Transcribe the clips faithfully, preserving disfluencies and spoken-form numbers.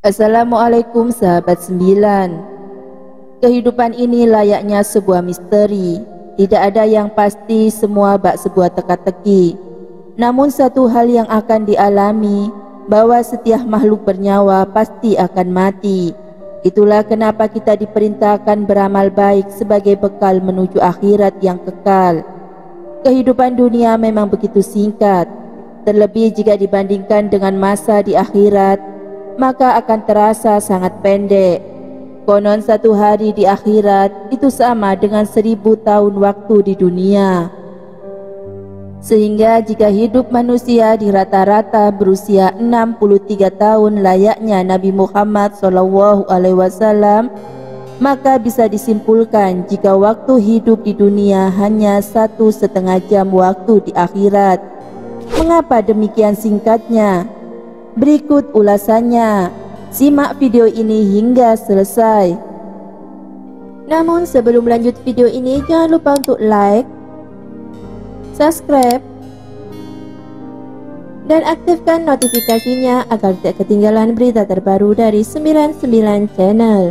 Assalamualaikum sahabat sembilan. Kehidupan ini layaknya sebuah misteri. Tidak ada yang pasti, semua bak sebuah teka-teki. Namun satu hal yang akan dialami, bahwa setiap makhluk bernyawa pasti akan mati. Itulah kenapa kita diperintahkan beramal baik sebagai bekal menuju akhirat yang kekal. Kehidupan dunia memang begitu singkat, terlebih jika dibandingkan dengan masa di akhirat, maka akan terasa sangat pendek. Konon satu hari di akhirat itu sama dengan seribu tahun waktu di dunia. Sehingga jika hidup manusia di rata-rata berusia enam puluh tiga tahun layaknya Nabi Muhammad shallallahu alaihi wasallam, maka bisa disimpulkan jika waktu hidup di dunia hanya satu setengah jam waktu di akhirat. Mengapa demikian singkatnya? Berikut ulasannya, simak video ini hingga selesai. Namun sebelum lanjut video ini, jangan lupa untuk like, subscribe, dan aktifkan notifikasinya agar tidak ketinggalan berita terbaru dari sembilan puluh sembilan Channel.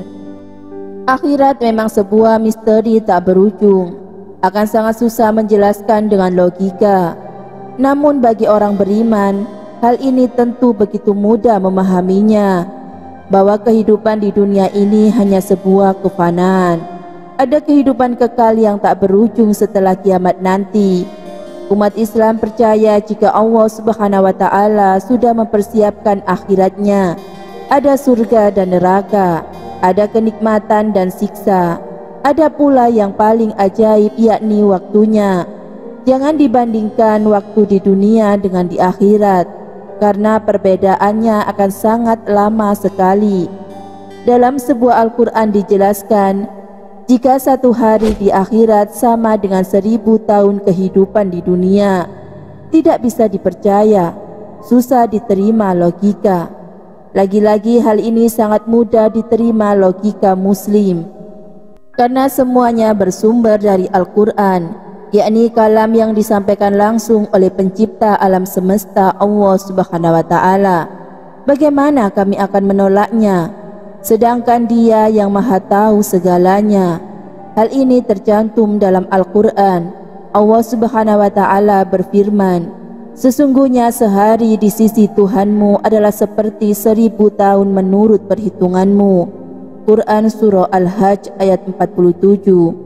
Akhirat memang sebuah misteri tak berujung, akan sangat susah menjelaskan dengan logika. Namun bagi orang beriman, hal ini tentu begitu mudah memahaminya, bahwa kehidupan di dunia ini hanya sebuah kefanaan. Ada kehidupan kekal yang tak berujung setelah kiamat nanti. Umat Islam percaya jika Allah Subhanahu wa Ta'ala sudah mempersiapkan akhiratnya. Ada surga dan neraka, ada kenikmatan dan siksa. Ada pula yang paling ajaib, yakni waktunya. Jangan dibandingkan waktu di dunia dengan di akhirat, karena perbedaannya akan sangat lama sekali. Dalam sebuah Al-Quran dijelaskan, jika satu hari di akhirat sama dengan seribu tahun kehidupan di dunia, tidak bisa dipercaya, susah diterima logika. Lagi-lagi hal ini sangat mudah diterima logika muslim, karena semuanya bersumber dari Al-Quran, yakni kalam yang disampaikan langsung oleh pencipta alam semesta Allah Subhanahu wa Ta'ala. Bagaimana kami akan menolaknya, sedangkan Dia yang maha tahu segalanya? Hal ini tercantum dalam Al-Quran. Allah Subhanahu wa Ta'ala berfirman, sesungguhnya sehari di sisi Tuhanmu adalah seperti seribu tahun menurut perhitunganmu. Quran Surah Al-Hajj ayat empat puluh tujuh.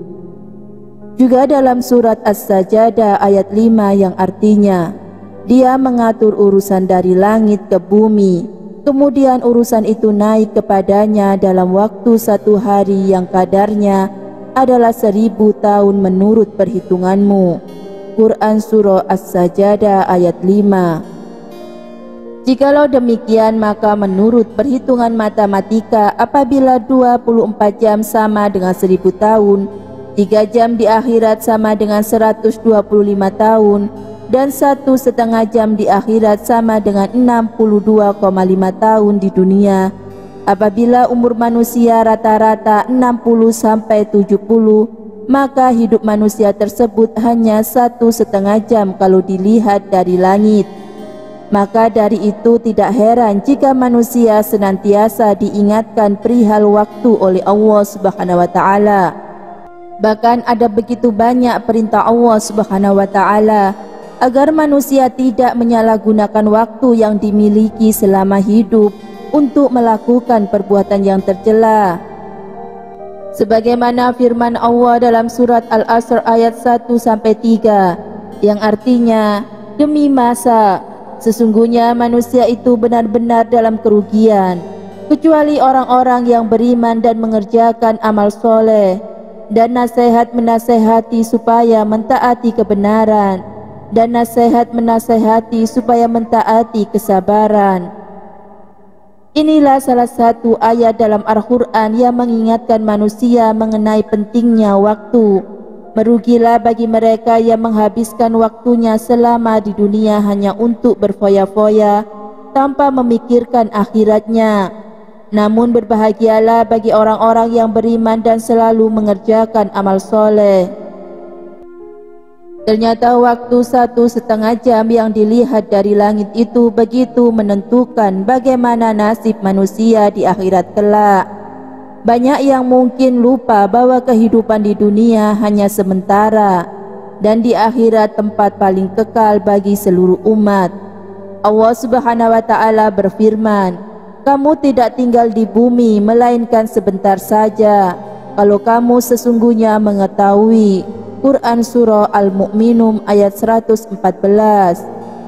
Juga dalam surat As-Sajadah ayat lima yang artinya, Dia mengatur urusan dari langit ke bumi, kemudian urusan itu naik kepadanya dalam waktu satu hari yang kadarnya adalah seribu tahun menurut perhitunganmu. Quran Surah As-Sajadah ayat lima. Jikalau demikian, maka menurut perhitungan matematika, apabila dua puluh empat jam sama dengan seribu tahun, tiga jam di akhirat sama dengan seratus dua puluh lima tahun, dan satu setengah jam di akhirat sama dengan enam puluh dua koma lima tahun di dunia. Apabila umur manusia rata-rata enam puluh sampai tujuh puluh, maka hidup manusia tersebut hanya satu setengah jam kalau dilihat dari langit. Maka dari itu tidak heran jika manusia senantiasa diingatkan perihal waktu oleh Allah Subhanahu wa Ta'ala. Bahkan ada begitu banyak perintah Allah Subhanahu wa Ta'ala agar manusia tidak menyalahgunakan waktu yang dimiliki selama hidup untuk melakukan perbuatan yang tercela. Sebagaimana firman Allah dalam surat Al-Asr ayat satu sampai tiga yang artinya, demi masa, sesungguhnya manusia itu benar-benar dalam kerugian, kecuali orang-orang yang beriman dan mengerjakan amal soleh, dan nasihat menasehati supaya mentaati kebenaran, dan nasihat menasehati supaya mentaati kesabaran. Inilah salah satu ayat dalam Al-Quran yang mengingatkan manusia mengenai pentingnya waktu. Merugilah bagi mereka yang menghabiskan waktunya selama di dunia hanya untuk berfoya-foya tanpa memikirkan akhiratnya. Namun berbahagialah bagi orang-orang yang beriman dan selalu mengerjakan amal soleh. Ternyata waktu satu setengah jam yang dilihat dari langit itu begitu menentukan bagaimana nasib manusia di akhirat kelak. Banyak yang mungkin lupa bahwa kehidupan di dunia hanya sementara dan di akhirat tempat paling kekal bagi seluruh umat. Allah Subhanahu wa Ta'ala berfirman, "Kamu tidak tinggal di bumi melainkan sebentar saja. Kalau kamu sesungguhnya mengetahui." Quran Surah Al-Mu'minun ayat seratus empat belas.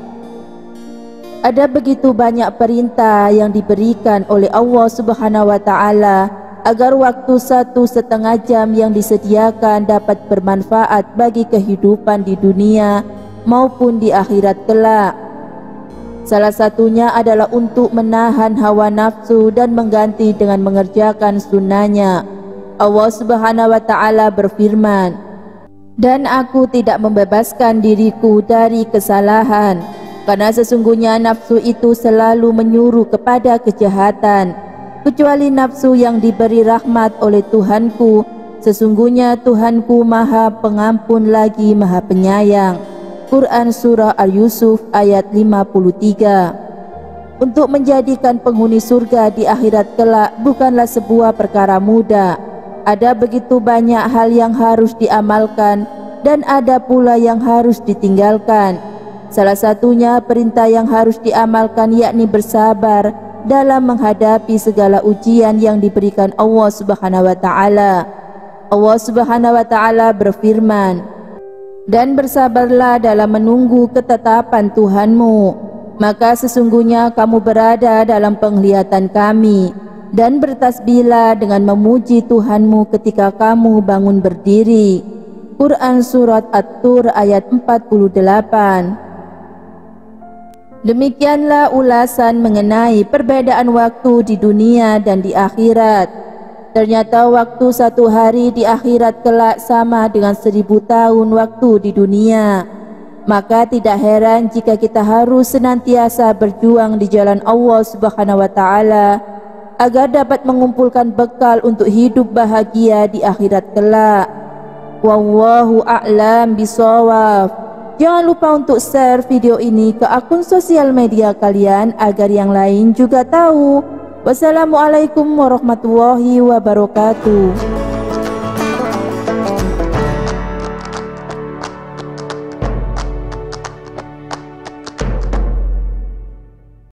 Ada begitu banyak perintah yang diberikan oleh Allah Subhanahu wa Ta'ala agar waktu satu setengah jam yang disediakan dapat bermanfaat bagi kehidupan di dunia maupun di akhirat kelak. Salah satunya adalah untuk menahan hawa nafsu dan mengganti dengan mengerjakan sunnahnya. Allah Subhanahu wa Ta'ala berfirman, "Dan aku tidak membebaskan diriku dari kesalahan, karena sesungguhnya nafsu itu selalu menyuruh kepada kejahatan, kecuali nafsu yang diberi rahmat oleh Tuhanku. Sesungguhnya Tuhanku Maha Pengampun lagi Maha Penyayang." Quran Surah Al-Yusuf ayat lima puluh tiga. Untuk menjadikan penghuni surga di akhirat kelak bukanlah sebuah perkara mudah. Ada begitu banyak hal yang harus diamalkan dan ada pula yang harus ditinggalkan. Salah satunya perintah yang harus diamalkan yakni bersabar dalam menghadapi segala ujian yang diberikan Allah Subhanahu wa Ta'ala. Allah Subhanahu wa Ta'ala berfirman, "Dan bersabarlah dalam menunggu ketetapan Tuhanmu, maka sesungguhnya kamu berada dalam penglihatan kami. Dan bertasbihlah dengan memuji Tuhanmu ketika kamu bangun berdiri." Quran Surat At-Tur ayat empat puluh delapan. Demikianlah ulasan mengenai perbedaan waktu di dunia dan di akhirat. Ternyata waktu satu hari di akhirat kelak sama dengan seribu tahun waktu di dunia. Maka tidak heran jika kita harus senantiasa berjuang di jalan Allah Subhanahu wa Ta'ala agar dapat mengumpulkan bekal untuk hidup bahagia di akhirat kelak. Wallahu a'lam bishawab. Jangan lupa untuk share video ini ke akun sosial media kalian agar yang lain juga tahu. Wassalamualaikum warahmatullahi wabarakatuh.